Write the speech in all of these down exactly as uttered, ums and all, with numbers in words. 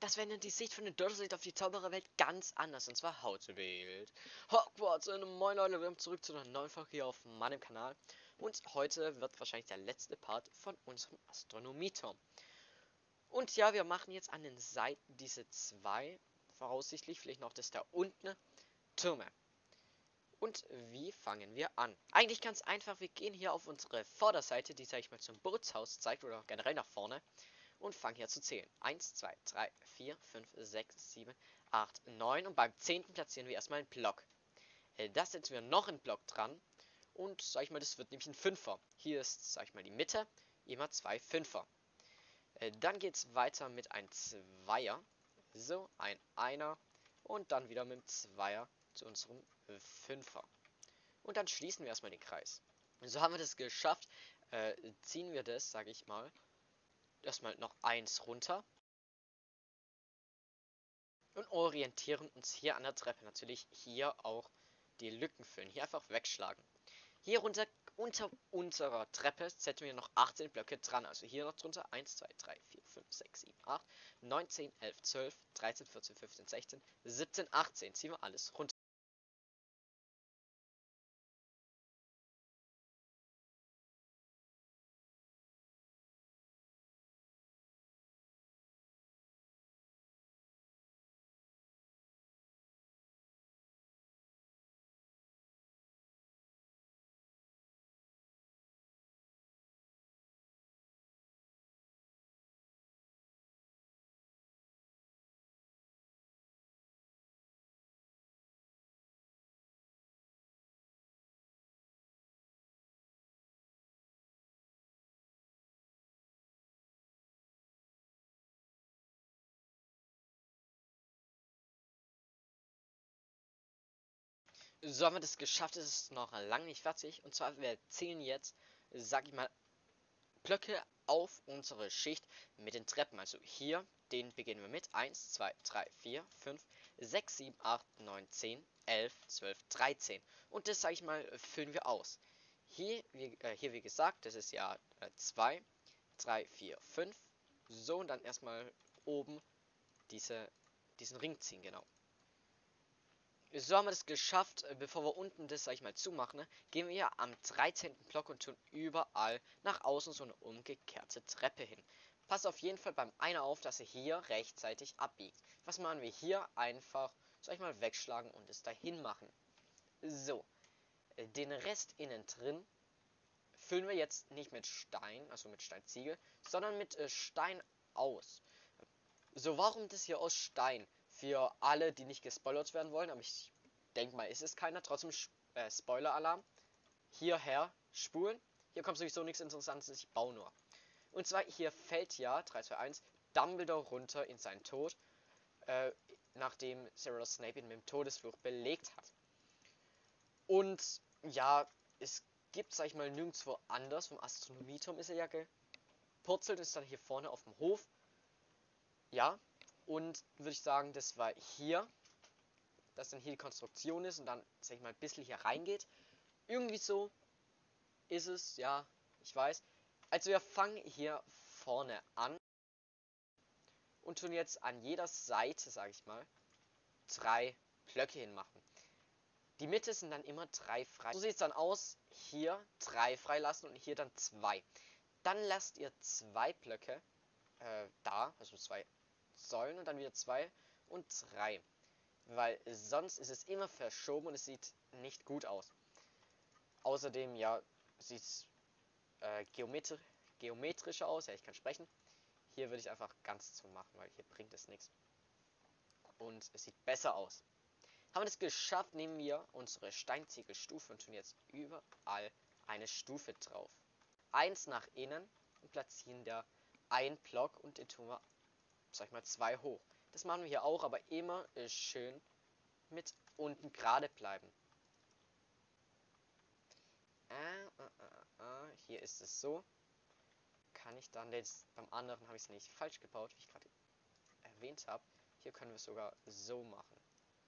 das verändert die Sicht von den Dursley auf die Zaubererwelt ganz anders. Und zwar How to Build Hogwarts. Und moin Leute, wir kommen zurück zu einer neuen Folge hier auf meinem Kanal. Und heute wird wahrscheinlich der letzte Part von unserem Astronomieturm. Und ja, wir machen jetzt an den Seiten diese zwei, voraussichtlich, vielleicht noch das da unten, Türme. Und wie fangen wir an? Eigentlich ganz einfach, wir gehen hier auf unsere Vorderseite, die, sag ich mal, zum Bootshaus zeigt oder generell nach vorne. Und fangen hier zu zählen. eins, zwei, drei, vier, fünf, sechs, sieben, acht, neun. Und beim zehnten platzieren wir erstmal einen Block. Da setzen wir noch einen Block dran. Und, sag ich mal, das wird nämlich ein Fünfer. Hier ist, sag ich mal, die Mitte. Immer zwei Fünfer. Dann geht es weiter mit einem Zweier. So, ein Einer. Und dann wieder mit dem Zweier zu unserem Fünfer. Und dann schließen wir erstmal den Kreis. So haben wir das geschafft. Äh, ziehen wir das, sage ich mal, erstmal noch eins runter. Und orientieren uns hier an der Treppe. Natürlich hier auch die Lücken füllen. Hier einfach wegschlagen. Hier runter, unter unserer Treppe setzen wir noch achtzehn Blöcke dran. Also hier noch drunter. eins, zwei, drei, vier, fünf, sechs, sieben, acht, neun, zehn, elf, zwölf, dreizehn, vierzehn, fünfzehn, sechzehn, siebzehn, achtzehn. Ziehen wir alles runter. So haben wir das geschafft. Es ist noch lange nicht fertig. Und zwar, wir zählen jetzt, sag ich mal, Blöcke auf unsere Schicht mit den Treppen. Also hier, den beginnen wir mit eins, zwei, drei, vier, fünf, sechs, sieben, acht, neun, zehn, elf, zwölf, dreizehn. Und das, sage ich mal, füllen wir aus. Hier, wie, äh, hier wie gesagt, das ist ja äh, zwei, drei, vier, fünf. So, und dann erstmal oben diese, diesen Ring ziehen, genau. So haben wir das geschafft. Bevor wir unten das, sag ich mal, zumachen, ne, gehen wir am dreizehnten Block und tun überall nach außen so eine umgekehrte Treppe hin. Passt auf jeden Fall beim einen auf, dass er hier rechtzeitig abbiegt. Was machen wir hier? Einfach, sag ich mal, wegschlagen und es dahin machen. So, den Rest innen drin füllen wir jetzt nicht mit Stein, also mit Steinziegel, sondern mit äh, Stein aus. So, warum das hier aus Stein? Für alle, die nicht gespoilert werden wollen, aber ich denke mal, ist es keiner. Trotzdem äh, Spoiler-Alarm. Hierher spulen. Hier kommt sowieso nichts Interessantes, ich baue nur. Und zwar, hier fällt ja, drei, zwei, eins, Dumbledore runter in seinen Tod, äh, nachdem Severus Snape ihn mit dem Todesfluch belegt hat. Und ja, es gibt, sag ich mal, nirgendwo anders. Vom Astronomieturm ist er ja gepurzelt, ist dann hier vorne auf dem Hof. Ja, und würde ich sagen, das war hier, dass dann hier die Konstruktion ist und dann, sag ich mal, ein bisschen hier reingeht. Irgendwie so ist es, ja, ich weiß. Also wir fangen hier vorne an und tun jetzt an jeder Seite, sag ich mal, drei Blöcke hinmachen. Die Mitte sind dann immer drei frei. So sieht es dann aus, hier drei freilassen und hier dann zwei. Dann lasst ihr zwei Blöcke äh, da, also zwei Säulen und dann wieder zwei und drei. Weil sonst ist es immer verschoben und es sieht nicht gut aus. Außerdem, ja, sieht es äh, geometri geometrischer aus. Ja, ich kann sprechen. Hier würde ich einfach ganz zu machen, weil hier bringt es nichts. Und es sieht besser aus. Haben wir das geschafft, nehmen wir unsere Steinziegelstufe und tun jetzt überall eine Stufe drauf. Eins nach innen und platzieren da einen Block und den tun wir, sag ich mal, zwei hoch. Das machen wir hier auch, aber immer äh, schön mit unten gerade bleiben. Äh, äh, äh, äh. Hier ist es so. Kann ich dann jetzt, beim anderen habe ich es nicht falsch gebaut, wie ich gerade erwähnt habe. Hier können wir es sogar so machen.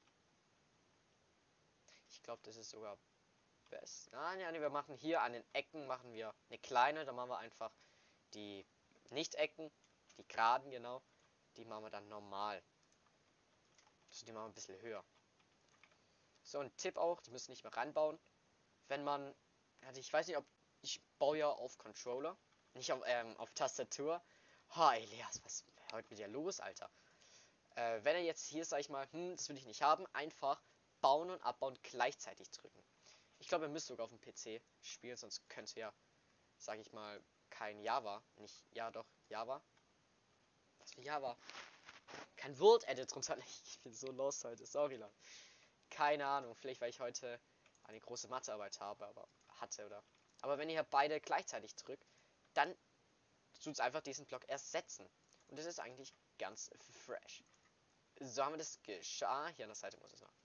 Ich glaube, das ist sogar best. Ah, ja, nee, wir machen hier an den Ecken machen wir eine kleine, da machen wir einfach die Nicht-Ecken, die geraden, genau. die machen wir dann normal. Also die machen wir ein bisschen höher. So, ein Tipp auch, die müssen nicht mehr ranbauen. Wenn man, also ich weiß nicht, ob, ich baue ja auf Controller, nicht auf, ähm, auf Tastatur. Ha, Elias, was ist heute mit dir los, Alter? Äh, wenn er jetzt hier, sag ich mal, hm, das will ich nicht haben, einfach bauen und abbauen gleichzeitig drücken. Ich glaube, ihr müsst sogar auf dem P C spielen, sonst könnt ihr ja, sag ich mal, kein Java, nicht, ja doch, Java. Was für Java? Kein Word-Edit drunter. Ich bin so lost heute, sorry, Leute. Keine Ahnung, vielleicht weil ich heute eine große Mathearbeit habe, aber hatte oder. Aber wenn ihr beide gleichzeitig drückt, dann tut es einfach diesen Block ersetzen. Und das ist eigentlich ganz fresh. So haben wir das geschah. Hier an der Seite muss es noch.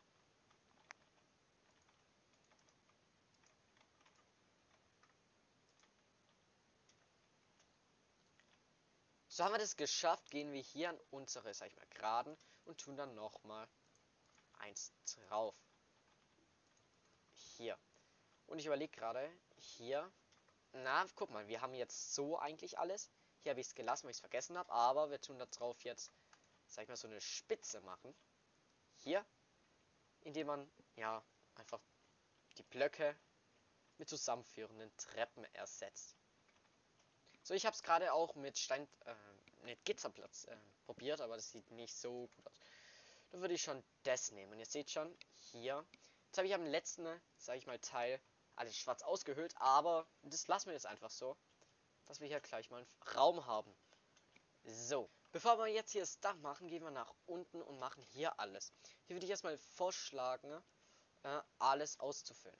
So haben wir das geschafft. Gehen wir hier an unsere, sag ich mal, Geraden und tun dann nochmal eins drauf. Hier. Und ich überlege gerade, hier. Na, guck mal, wir haben jetzt so eigentlich alles. Hier habe ich es gelassen, weil ich es vergessen habe. Aber wir tun da drauf jetzt, sag ich mal, so eine Spitze machen. Hier. Indem man, ja, einfach die Blöcke mit zusammenführenden Treppen ersetzt. So, ich habe es gerade auch mit Stein, äh, mit Gitterplatz äh, probiert, aber das sieht nicht so gut aus. Dann würde ich schon das nehmen. Und ihr seht schon, hier. Jetzt habe ich am letzten, sage ich mal, Teil alles schwarz ausgehöhlt, aber das lassen wir jetzt einfach so, dass wir hier gleich mal einen Raum haben. So, bevor wir jetzt hier das Dach machen, gehen wir nach unten und machen hier alles. Hier würde ich erstmal vorschlagen, äh, alles auszufüllen.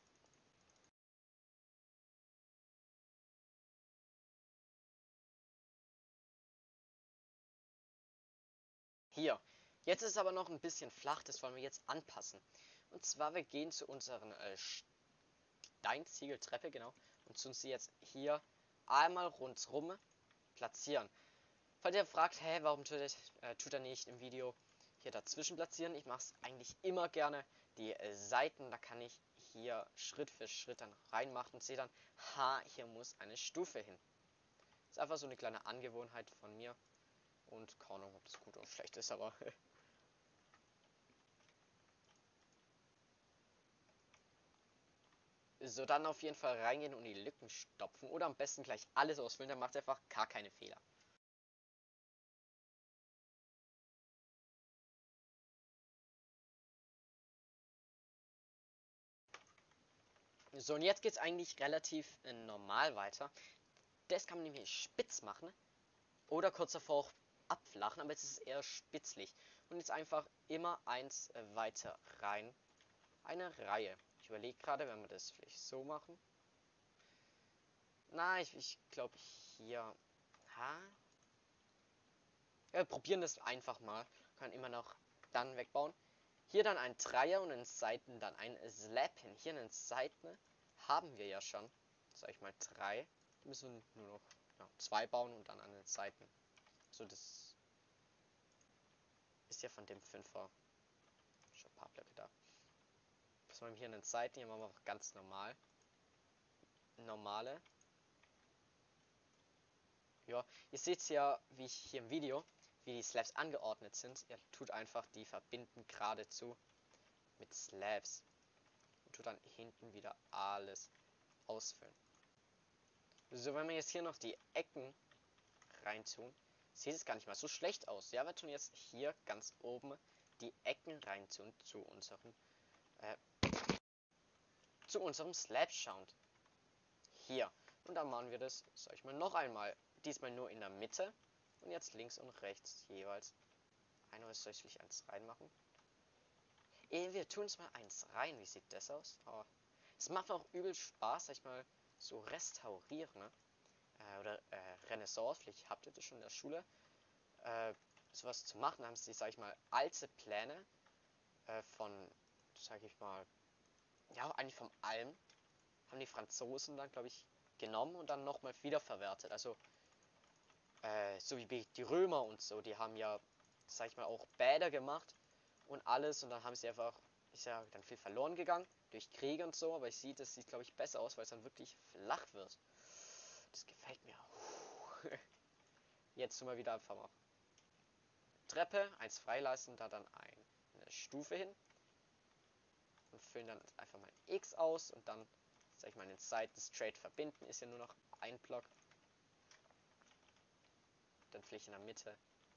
Hier. Jetzt ist es aber noch ein bisschen flach, das wollen wir jetzt anpassen. Und zwar, wir gehen zu unseren äh, Steinziegeltreppe, genau, und tun sie jetzt hier einmal rundherum platzieren. Falls ihr fragt, hä, warum tut er, äh, tut er nicht im Video hier dazwischen platzieren? Ich mache es eigentlich immer gerne. Die äh, Seiten, da kann ich hier Schritt für Schritt dann reinmachen und sehe dann, ha, hier muss eine Stufe hin. Ist einfach so eine kleine Angewohnheit von mir. Und keine Ahnung, ob das gut oder schlecht ist, aber so, dann auf jeden Fall reingehen und die Lücken stopfen. Oder am besten gleich alles ausfüllen, dann macht er einfach gar keine Fehler. So, und jetzt geht es eigentlich relativ äh, normal weiter. Das kann man nämlich spitz machen. Oder kurz davor auch abflachen, aber jetzt ist es eher spitzlig. Und jetzt einfach immer eins äh, weiter rein. Eine Reihe. Ich überlege gerade, wenn wir das vielleicht so machen. Na, ich, ich glaube hier. Ha? Ja, wir probieren das einfach mal. Können immer noch dann wegbauen. Hier dann ein Dreier und in den Seiten dann ein Slab hin. Hier in den Seiten haben wir ja schon, sag ich mal, drei. Wir müssen nur noch ja, zwei bauen und dann an den Seiten. So, das ist ja von dem Fünfer schon ein paar Blöcke da. Was machen wir hier an den Seiten? Hier machen wir auch ganz normal. Normale. Ja, ihr seht ja, wie ich hier im Video, wie die Slabs angeordnet sind. Ihr tut einfach die verbinden geradezu mit Slabs. Und tut dann hinten wieder alles ausfüllen. So, wenn wir jetzt hier noch die Ecken reintun, sieht es gar nicht mal so schlecht aus. Ja, wir tun jetzt hier ganz oben die Ecken reintun zu unserem äh, zu unserem Slab-Sound. Hier. Und dann machen wir das, sag ich mal, noch einmal. Diesmal nur in der Mitte. Und jetzt links und rechts jeweils. Einmal soll ich eins reinmachen. Eh, wir tun es mal eins rein. Wie sieht das aus? Oh. Es macht auch übel Spaß, sag ich mal, so restaurieren. Ne? Äh, oder äh, Renaissance. Vielleicht habt ihr das schon in der Schule. Äh, sowas zu machen, haben sie, sag ich mal, alte Pläne äh, von, sag ich mal, ja, eigentlich vom Alm, haben die Franzosen dann, glaube ich, genommen und dann nochmal wiederverwertet. Also, äh, so wie die Römer und so, die haben ja, sag ich mal, auch Bäder gemacht und alles und dann haben sie einfach, ist ja dann viel verloren gegangen durch Kriege und so, aber ich sehe, das sieht, glaube ich, besser aus, weil es dann wirklich flach wird. Das gefällt mir. Jetzt mal wieder einfach mal. Treppe, eins freilassen, da dann eine Stufe hin. Und füllen dann einfach mal ein X aus und dann, sag ich mal, den Seiten straight verbinden, ist ja nur noch ein Block. Dann vielleicht in der Mitte.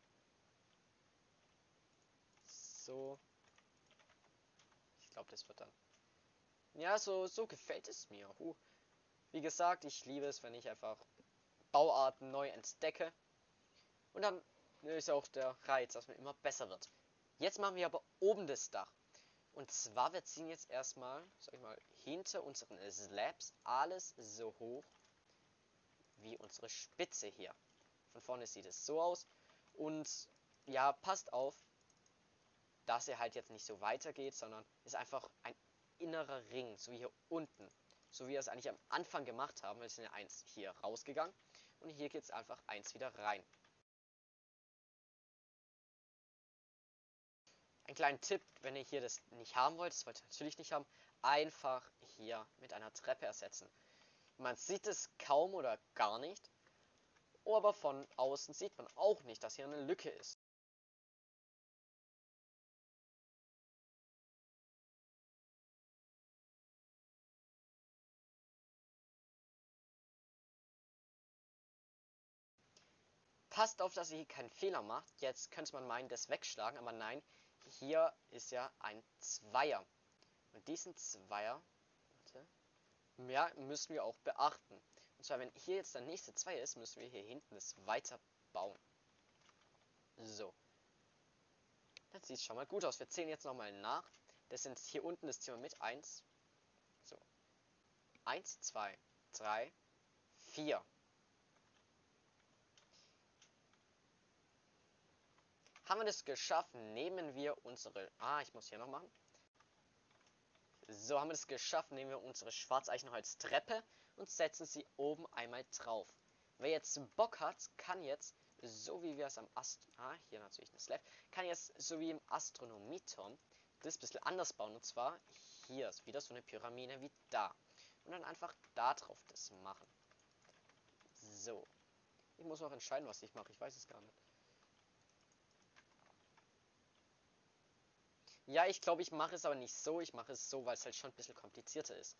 So. Ich glaube, das wird dann. Ja, so, so gefällt es mir. Huh. Wie gesagt, ich liebe es, wenn ich einfach Bauarten neu entdecke. Und dann ist auch der Reiz, dass man immer besser wird. Jetzt machen wir aber oben das Dach. Und zwar, wir ziehen jetzt erstmal, sag ich mal, hinter unseren Slabs alles so hoch wie unsere Spitze hier. Von vorne sieht es so aus. Und ja, passt auf, dass er halt jetzt nicht so weitergeht, sondern ist einfach ein innerer Ring, so wie hier unten. So wie wir es eigentlich am Anfang gemacht haben. Wir sind ja eins hier rausgegangen. Und hier geht es einfach eins wieder rein. Ein kleiner Tipp, wenn ihr hier das nicht haben wollt, das wollt ihr natürlich nicht haben, einfach hier mit einer Treppe ersetzen. Man sieht es kaum oder gar nicht, aber von außen sieht man auch nicht, dass hier eine Lücke ist. Passt auf, dass ihr hier keinen Fehler macht. Jetzt könnte man meinen, das wegschlagen, aber nein, hier ist ja ein Zweier. Und diesen Zweier, warte, ja, müssen wir auch beachten. Und zwar, wenn hier jetzt der nächste Zweier ist, müssen wir hier hinten es weiter bauen. So. Das sieht schon mal gut aus. Wir zählen jetzt nochmal nach. Das sind hier unten das Zimmer mit eins. So. eins, zwei, drei, vier. Haben wir das geschafft, nehmen wir unsere... Ah, ich muss hier noch machen. So, haben wir das geschafft, nehmen wir unsere Schwarzeichenholz-Treppe und setzen sie oben einmal drauf. Wer jetzt Bock hat, kann jetzt, so wie wir es am Ast... Ah, hier natürlich ein Slab. Kann jetzt, so wie im Astronomieturm, das ein bisschen anders bauen. Und zwar, hier ist wieder so eine Pyramide wie da. Und dann einfach da drauf das machen. So. Ich muss noch entscheiden, was ich mache. Ich weiß es gar nicht. Ja, ich glaube, ich mache es aber nicht so. Ich mache es so, weil es halt schon ein bisschen komplizierter ist.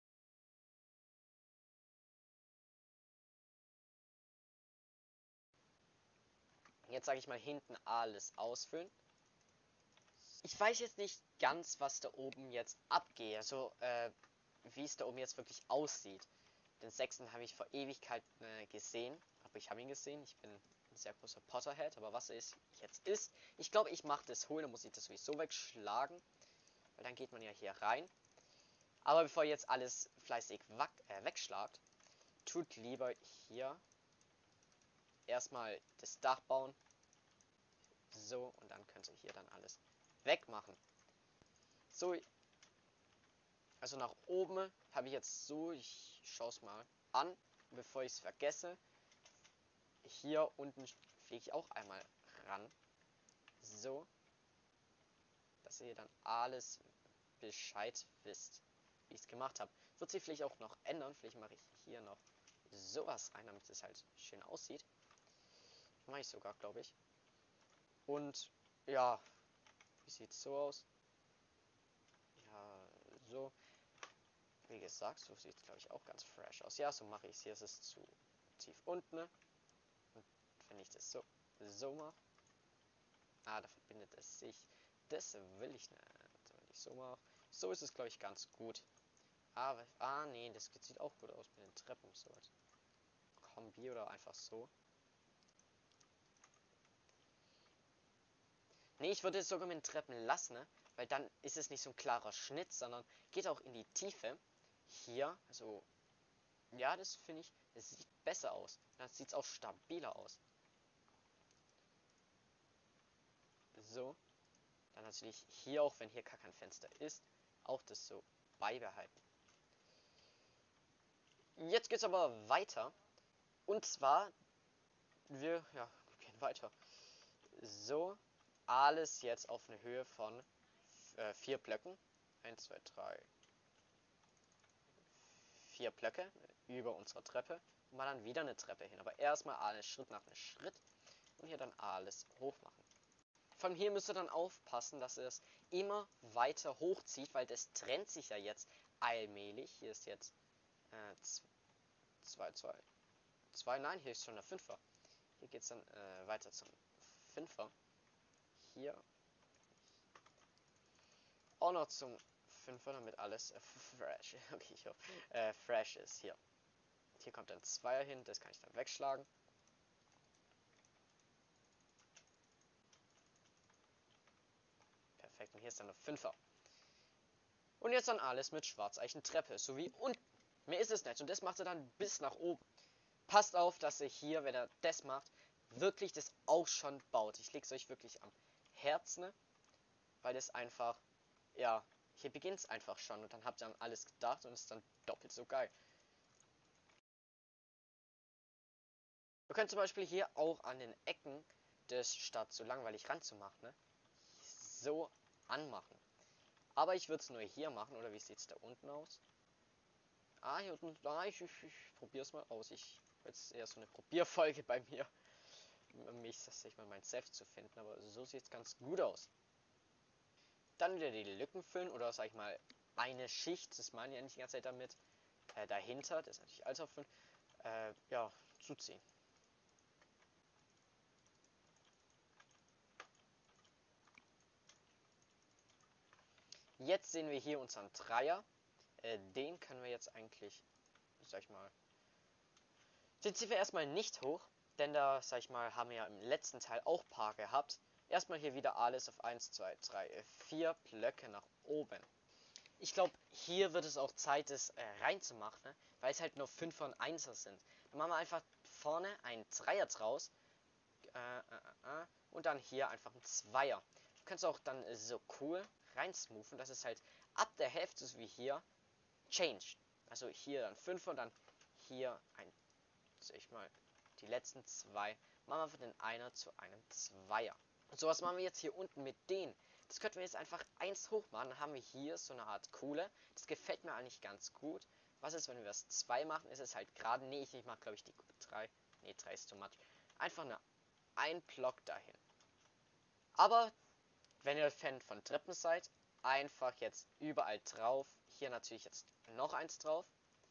Jetzt sage ich mal hinten alles ausfüllen. Ich weiß jetzt nicht ganz, was da oben jetzt abgeht. Also, äh, wie es da oben jetzt wirklich aussieht. Den sechsten habe ich vor Ewigkeiten äh, gesehen. Aber ich habe ihn gesehen. Ich bin ein sehr großer Potterhead. Aber was es jetzt ist, ich glaube, ich mache das holen. Dann muss ich das sowieso wegschlagen. Weil dann geht man ja hier rein. Aber bevor ihr jetzt alles fleißig äh, wegschlagt, tut lieber hier erstmal das Dach bauen. So, und dann könnt ihr hier dann alles wegmachen. So, also nach oben habe ich jetzt so, ich schaue es mal an, bevor ich es vergesse. Hier unten fliege ich auch einmal ran. So, dass ihr dann alles Bescheid wisst, wie ich es gemacht habe. Wird sich vielleicht auch noch ändern. Vielleicht mache ich hier noch sowas rein, damit es halt schön aussieht. Mache ich sogar, glaube ich. Und ja, wie sieht es so aus? Ja, so. Wie gesagt, so sieht es, glaube ich, auch ganz fresh aus. Ja, so mache ich es. Hier ist es zu tief unten. Und wenn ich das so, so mache. Ah, da verbindet es sich. Das will ich nicht. Wenn ich so mache. So ist es, glaube ich, ganz gut. Aber, ah, nee, das sieht auch gut aus mit den Treppen. So als Kombi oder einfach so. Nee, ich würde es sogar mit den Treppen lassen, ne? Weil dann ist es nicht so ein klarer Schnitt, sondern geht auch in die Tiefe. Hier, also, ja, das finde ich, es sieht besser aus. Dann sieht es auch stabiler aus. So. Dann natürlich hier auch, wenn hier gar kein Fenster ist, auch das so beibehalten. Jetzt geht's aber weiter. Und zwar, wir, ja, gehen weiter. So, alles jetzt auf eine Höhe von äh, vier Blöcken. Eins, zwei, drei, vier Blöcke über unserer Treppe. Und mal dann wieder eine Treppe hin. Aber erstmal alles Schritt nach Schritt. Und hier dann alles hoch machen. Von hier müsst ihr dann aufpassen, dass ihr es immer weiter hochzieht, weil das trennt sich ja jetzt allmählich. Hier ist jetzt äh, zwei, zwei, zwei, nein, hier ist schon der Fünfer. Hier geht es dann äh, weiter zum Fünfer. Hier auch noch zum Fünfer, damit alles äh, fresh, okay, ich hoffe, äh, fresh ist. Hier. Hier kommt ein Zweier hin, das kann ich dann wegschlagen. Perfekt, und hier ist dann der Fünfer. Und jetzt dann alles mit Schwarzeichentreppe, sowie unten. Mehr ist es nicht. Und das macht er dann bis nach oben. Passt auf, dass ihr hier, wenn er das macht, wirklich das auch schon baut. Ich lege es euch wirklich am Herzen, ne? Weil das einfach, ja, hier beginnt es einfach schon. Und dann habt ihr an alles gedacht und es ist dann doppelt so geil. Ihr könnt zum Beispiel hier auch an den Ecken das, statt so langweilig ranzumachen, ne, so anmachen. Aber ich würde es nur hier machen, oder wie sieht es da unten aus? Ah, hier unten, ah, ich, ich, ich probiere es mal aus. Ich, jetzt eher so eine Probierfolge bei mir, um mich, dass ich mal mein Safe zu finden, aber so sieht es ganz gut aus. Dann wieder die Lücken füllen, oder sag ich mal, eine Schicht, das meine ich ja nicht die ganze Zeit damit, äh, dahinter, das ist natürlich alles auffüllen, äh, ja, zuziehen. Jetzt sehen wir hier unseren Dreier. Äh, den können wir jetzt eigentlich, sag ich mal, den ziehen wir erstmal nicht hoch, denn da, sag ich mal, haben wir ja im letzten Teil auch Paar gehabt. Erstmal hier wieder alles auf eins, zwei, drei, vier Blöcke nach oben. Ich glaube, hier wird es auch Zeit, es äh, reinzumachen, ne? Weil es halt nur Fünfer und Einser sind. Dann machen wir einfach vorne einen Dreier draus äh, äh, äh, und dann hier einfach ein Zweier. Du kannst auch dann äh, so cool reinsmoothen, dass es halt ab der Hälfte, so wie hier, changed. Also hier dann Fünfer und dann hier ein, sag ich mal, die letzten zwei machen wir von den Einer zu einem Zweier. Und sowas machen wir jetzt hier unten mit denen. Das könnten wir jetzt einfach eins hoch machen. Dann haben wir hier so eine Art Kohle. Das gefällt mir eigentlich ganz gut. Was ist, wenn wir das zwei machen? Ist es halt gerade. Nee, ich, ich mache glaube ich die drei. Nee, drei ist too much. Einfach eine ein Block dahin. Aber wenn ihr Fan von Treppen seid, einfach jetzt überall drauf. Hier natürlich jetzt noch eins drauf.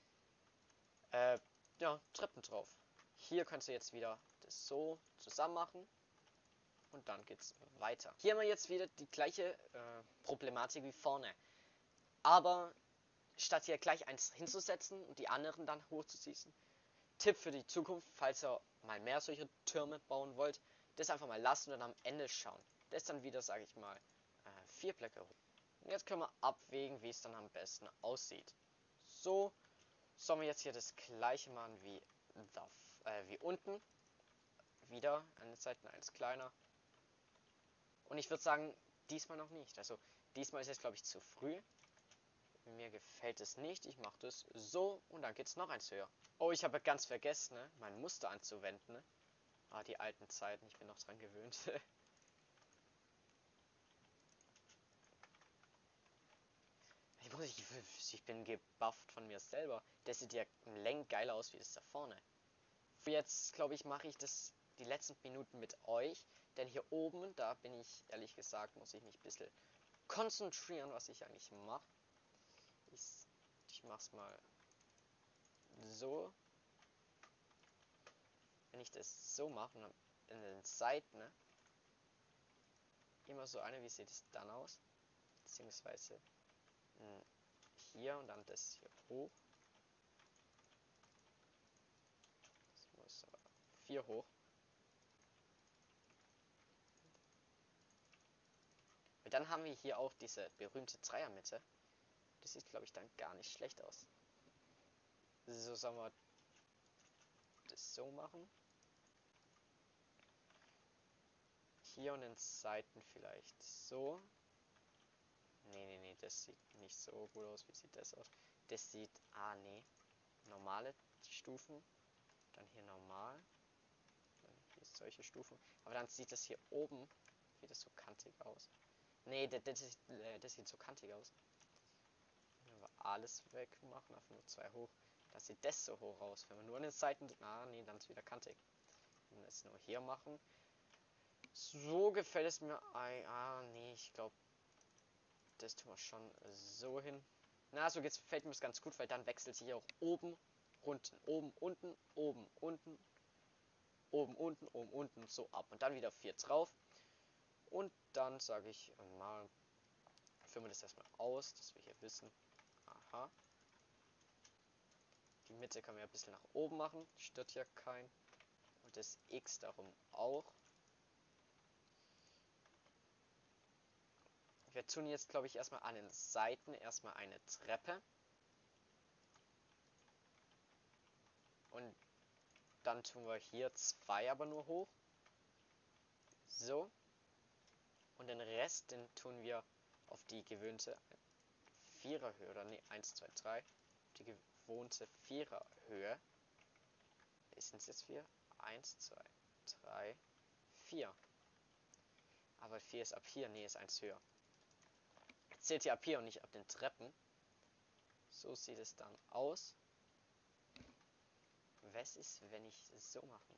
Äh, ja, Treppen drauf. Hier könnt ihr jetzt wieder das so zusammen machen. Und dann geht's weiter. Hier haben wir jetzt wieder die gleiche äh, Problematik wie vorne. Aber statt hier gleich eins hinzusetzen und die anderen dann hochzuziehen, Tipp für die Zukunft, falls ihr mal mehr solche Türme bauen wollt, das einfach mal lassen und dann am Ende schauen. Das ist dann wieder, sage ich mal, äh, vier Blöcke hoch. Und jetzt können wir abwägen, wie es dann am besten aussieht. So, sollen wir jetzt hier das gleiche machen wie, da, äh, wie unten. Wieder an den Seiten eins kleiner. Und ich würde sagen, diesmal noch nicht. Also diesmal ist es, glaube ich, zu früh. Mir gefällt es nicht. Ich mache das so und dann geht es noch eins höher. Oh, ich habe ganz vergessen, ne, mein Muster anzuwenden. Ne? Ah, die alten Zeiten. Ich bin noch dran gewöhnt. ich, muss, ich, ich bin gebufft von mir selber. Das sieht ja im Längen geiler aus wie das da vorne. Jetzt, glaube ich, mache ich das die letzten Minuten mit euch. Denn hier oben, da bin ich, ehrlich gesagt, muss ich mich ein bisschen konzentrieren, was ich eigentlich mache. Ich, ich mach's mal so. Wenn ich das so mache, in den Seiten, ne, immer so eine, wie sieht es dann aus? Beziehungsweise mh, hier und dann das hier hoch. Das muss vier hoch. Und dann haben wir hier auch diese berühmte Dreiermitte. Das sieht, glaube ich, dann gar nicht schlecht aus. So sollen wir das so machen. Hier und den Seiten vielleicht so. Nee, nee, nee, das sieht nicht so gut aus. Wie sieht das aus? Das sieht, ah, nee, normale Stufen. Dann hier normal. Dann hier solche Stufen. Aber dann sieht das hier oben wieder so kantig aus. Nee, das, das, sieht, das sieht so kantig aus. Wenn wir alles wegmachen, einfach nur zwei hoch. Dann sieht das so hoch aus. Wenn wir nur an den Seiten, ah, nee, dann ist wieder kantig. Wenn wir es nur hier machen, So gefällt es mir. Ah, nee, ich glaube, das tun wir schon so hin. Na, so gefällt mir das ganz gut, weil dann wechselt hier auch oben, unten, oben, unten, oben, unten, oben, unten, oben, unten, so ab. Und dann wieder vier drauf. Und dann sage ich mal, führen wir das erstmal aus, dass wir hier wissen. Aha. Die Mitte können wir ein bisschen nach oben machen. Stört ja kein. Und das X darum auch. Wir tun jetzt, glaube ich, erstmal an den Seiten erstmal eine Treppe. Und dann tun wir hier zwei aber nur hoch. So. Und den Rest, den tun wir auf die gewöhnte Viererhöhe. Oder ne, eins, zwei, drei. Die gewohnte Viererhöhe. Sind es jetzt vier? eins, zwei, drei, vier. Aber vier ist ab hier. Ne, ist eins höher. Zählt hier ab hier und nicht ab den Treppen. So sieht es dann aus. Was ist, wenn ich es so mache?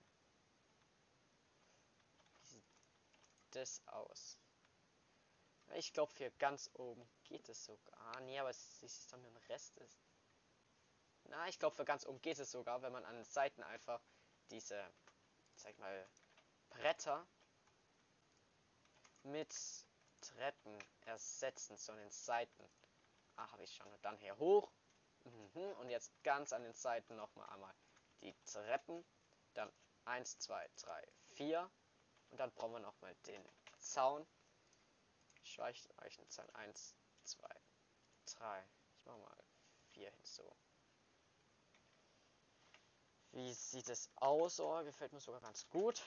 Wie sieht das aus? Ich glaube, hier ganz oben geht es sogar. Ah, nee, aber es ist dann mit dem Rest ist. Na, ich glaube, für ganz oben geht es sogar, wenn man an den Seiten einfach diese, sag ich mal, Bretter mit Treppen ersetzen, so an den Seiten. Ah, habe ich schon. Und dann hier hoch. Mhm. Und jetzt ganz an den Seiten nochmal einmal die Treppen. Dann eins, zwei, drei, vier. Und dann brauchen wir nochmal den Zaun. Schweichenzaun eins, zwei, drei. Ich mache mal vier hinzu. Wie sieht es aus? Oh, gefällt mir sogar ganz gut.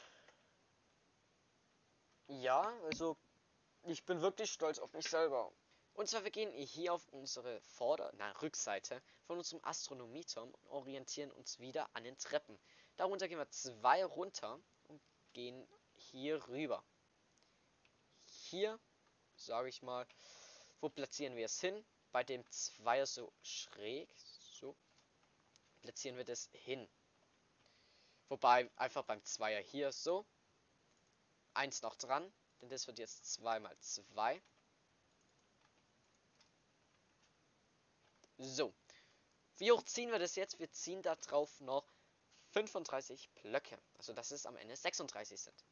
Ja, also ich bin wirklich stolz auf mich selber. Und zwar, wir gehen hier auf unsere Vorder-, na, Rückseite von unserem Astronomieturm und orientieren uns wieder an den Treppen. Darunter gehen wir zwei runter und gehen hier rüber. Hier, sage ich mal, wo platzieren wir es hin? Bei dem Zweier so schräg, so, platzieren wir das hin. Wobei, einfach beim Zweier hier so, eins noch dran, denn das wird jetzt zwei mal zwei. So, wie hoch ziehen wir das jetzt? Wir ziehen da drauf noch fünfunddreißig Blöcke. Also dass es am Ende sechsunddreißig sind.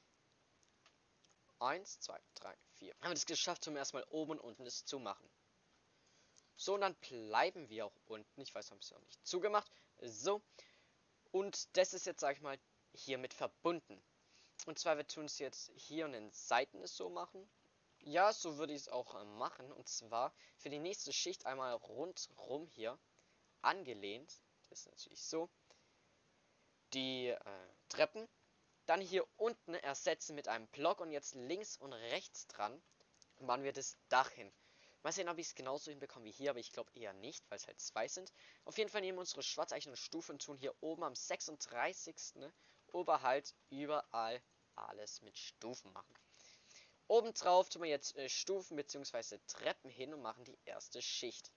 eins, zwei, drei, vier. Haben wir das geschafft, zum ersten Mal oben und unten das zu machen. So, und dann bleiben wir auch unten. Ich weiß, haben sie auch nicht zugemacht. So. Und das ist jetzt, sag ich mal, hiermit verbunden. Und zwar, wir tun es jetzt hier an den Seiten es so machen. Ja, so würde ich es auch äh, machen. Und zwar für die nächste Schicht einmal rundrum hier angelehnt. Das ist natürlich so. Die äh, Treppen. Dann hier unten ersetzen mit einem Block und jetzt links und rechts dran machen wir das Dach hin. Mal sehen, ob ich es genauso hinbekomme wie hier, aber ich glaube eher nicht, weil es halt zwei sind. Auf jeden Fall nehmen wir unsere schwarz-eichenen Stufen und tun hier oben am sechsunddreißigsten oberhalb überall alles mit Stufen machen. Obendrauf tun wir jetzt äh, Stufen bzw. Treppen hin und machen die erste Schicht.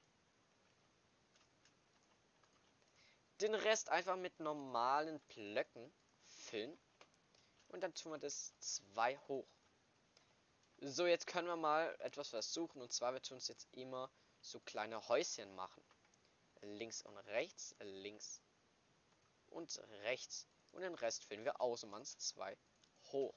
Den Rest einfach mit normalen Blöcken füllen. Und dann tun wir das zwei hoch. So, jetzt können wir mal etwas versuchen. Und zwar, wir tun es jetzt immer so kleine Häuschen machen. Links und rechts, links und rechts. Und den Rest füllen wir aus und machen es zwei hoch.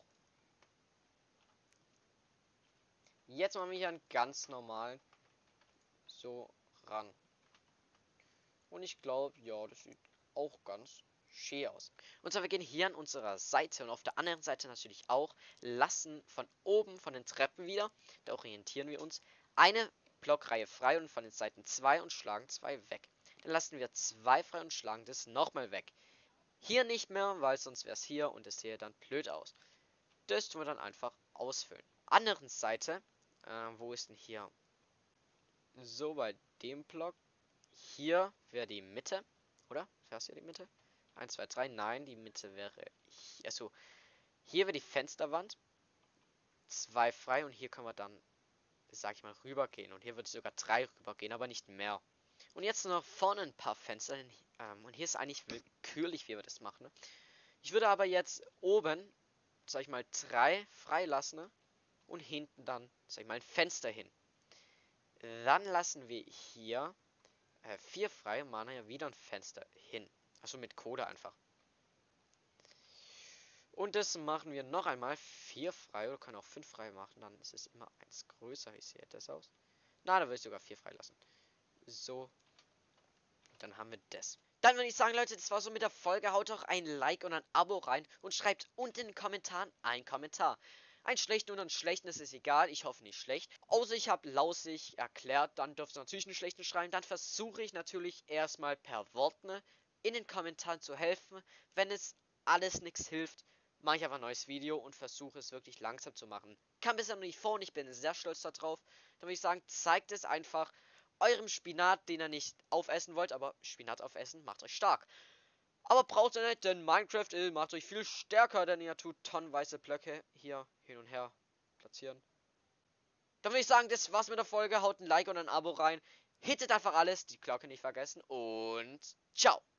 Jetzt machen wir hier einen ganz normalen so ran. Und ich glaube, ja, das sieht auch ganz schön aus. Und zwar, wir gehen hier an unserer Seite und auf der anderen Seite natürlich auch, lassen von oben, von den Treppen wieder, da orientieren wir uns, eine Blockreihe frei und von den Seiten zwei und schlagen zwei weg. Dann lassen wir zwei frei und schlagen das nochmal weg. Hier nicht mehr, weil sonst wäre es hier und es sähe dann blöd aus. Das tun wir dann einfach ausfüllen. Anderen Seite, äh, wo ist denn hier? So, bei dem Block. Hier wäre die Mitte, oder? Wäre es hier die Mitte? eins, zwei, drei, nein, die Mitte wäre hier. Achso, hier wäre die Fensterwand. Zwei frei und hier können wir dann, sag ich mal, rübergehen. Und hier würde sogar drei rübergehen, aber nicht mehr. Und jetzt noch vorne ein paar Fenster. Ähm, und hier ist eigentlich willkürlich, wie wir das machen. Ne? Ich würde aber jetzt oben sag ich mal, drei freilassen, ne? Und hinten dann, sag ich mal, ein Fenster hin. Dann lassen wir hier äh, vier frei und machen ja wieder ein Fenster hin. Also mit Code einfach. Und das machen wir noch einmal. Vier frei oder können auch fünf frei machen. Dann ist es immer eins größer. Wie sieht das aus? Na, da will ich sogar vier freilassen. So. Dann haben wir das. Dann würde ich sagen, Leute, das war so mit der Folge. Haut doch ein Like und ein Abo rein und schreibt unten in den Kommentaren einen Kommentar. Ein schlechten und einen schlechten, das ist egal. Ich hoffe nicht schlecht. Außer ich habe lausig erklärt, dann dürft ihr natürlich einen schlechten schreiben. Dann versuche ich natürlich erstmal per Worten in den Kommentaren zu helfen. Wenn es alles nichts hilft, mache ich einfach ein neues Video und versuche es wirklich langsam zu machen. Kam bisher noch nicht vor und ich bin sehr stolz darauf. Dann würde ich sagen, zeigt es einfach eurem Spinat, den ihr nicht aufessen wollt, aber Spinat aufessen macht euch stark. Aber braucht ihr nicht, denn Minecraft äh, macht euch viel stärker, denn ihr tut tonnenweise Blöcke hier hin und her platzieren. Dann würde ich sagen, das war's mit der Folge. Haut ein Like und ein Abo rein. Hittet einfach alles, die Glocke nicht vergessen und ciao.